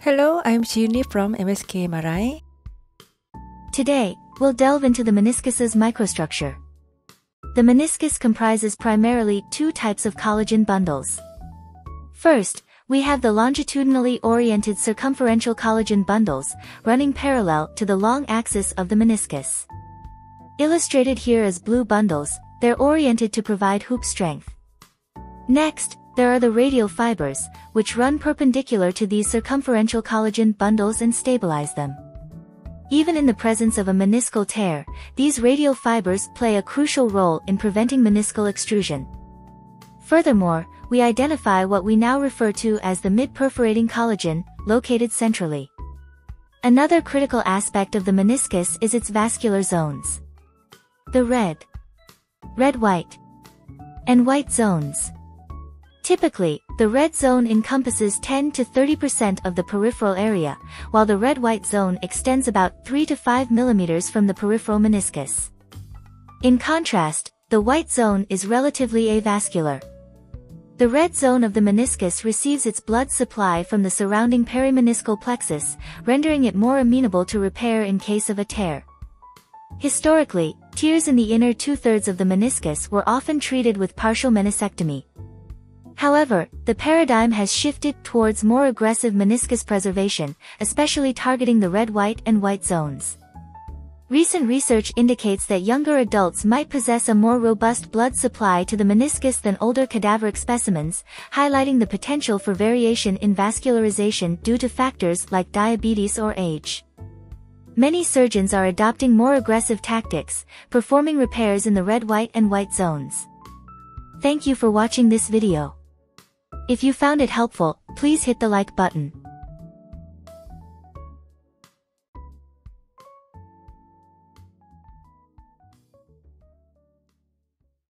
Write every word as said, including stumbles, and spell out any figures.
Hello, I'm Chini from M S K, am I right? Today, we'll delve into the meniscus's microstructure. The meniscus comprises primarily two types of collagen bundles. First, we have the longitudinally oriented circumferential collagen bundles, running parallel to the long axis of the meniscus. Illustrated here as blue bundles, they're oriented to provide hoop strength. Next, there are the radial fibers, which run perpendicular to these circumferential collagen bundles and stabilize them. Even in the presence of a meniscal tear, these radial fibers play a crucial role in preventing meniscal extrusion. Furthermore, we identify what we now refer to as the mid-perforating collagen, located centrally. Another critical aspect of the meniscus is its vascular zones. The red, red-white, and white zones. Typically, the red zone encompasses ten to thirty percent of the peripheral area, while the red-white zone extends about three to five millimeters from the peripheral meniscus. In contrast, the white zone is relatively avascular. The red zone of the meniscus receives its blood supply from the surrounding perimeniscal plexus, rendering it more amenable to repair in case of a tear. Historically, tears in the inner two-thirds of the meniscus were often treated with partial meniscectomy. However, the paradigm has shifted towards more aggressive meniscus preservation, especially targeting the red, white, and white zones. Recent research indicates that younger adults might possess a more robust blood supply to the meniscus than older cadaveric specimens, highlighting the potential for variation in vascularization due to factors like diabetes or age. Many surgeons are adopting more aggressive tactics, performing repairs in the red, white, and white zones. Thank you for watching this video. If you found it helpful, please hit the like button.